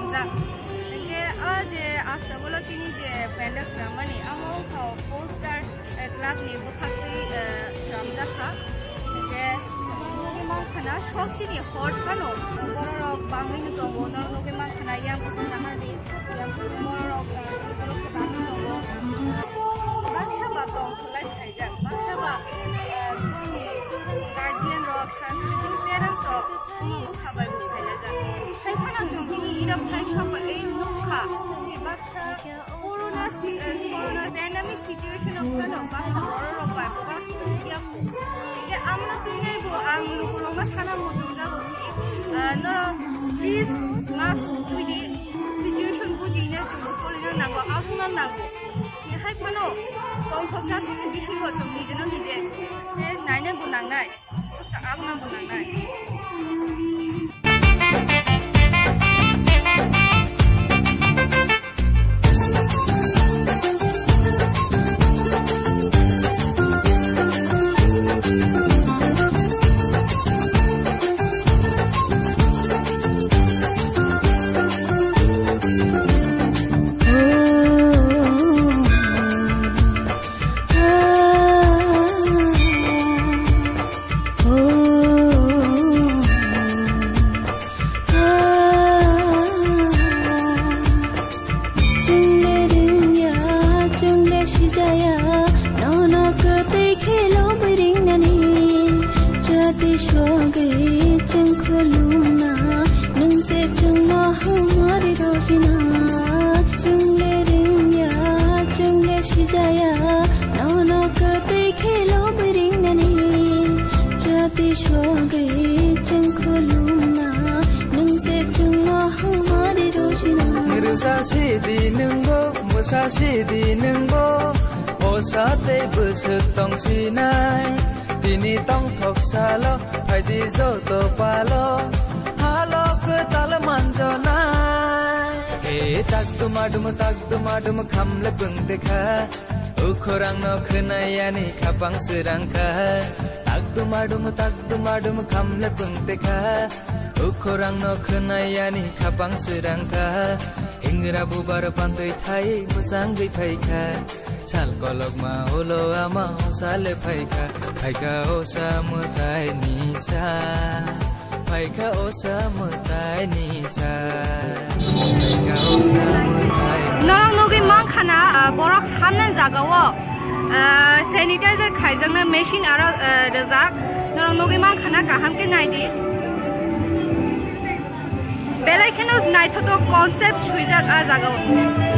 Hamza. Je asta bola tini je pendas ramani amo khau Polestar club ni bukhakti Hamza kha. Je nogi mang khana shosti ni hot kano borok bangin tongo nogi mang khana yang kusin nahari yang borok bangin tongo. Baksha ba tong khulai khaijak baksha ba guardian rock living parents rock bukhabai bukhaijak. Hai khana jongkini ira phai shop ei nukha baksha corona pandemic situation of khana baksha borok ba baksha tuya ike amna tuinai bu ang lukroma shana mojunga go noro please mask tuidi situation bujina jogo cholina nago aguna nago hai khano tong khoksa sone bishi ho chom nije no nije naina bu nangnai uska aguna bu nangnai Musasidi nungbo osate busuk tong sinai dini tong thok salo phaidi zo to palo halo ke tal manjonai tak dumadum khamle bung dekha ukhorang no khunayani khapang sirangkha tak dumadum khamle bung dekha ukhorang no khunayani khapang sirangkha Ingra bubar pantoi thai musang gei phaika sal kolok ma holo ama sale phaika osa mutai nisa phaika osa mutai nisa phaika osa mutai norong nogi mang khana borok hamnan jagawo sanitizer khaijangna machine aro rajak norong nogi mang khana kaham ke naidi Belai kenos naito to concept shuijak a jagao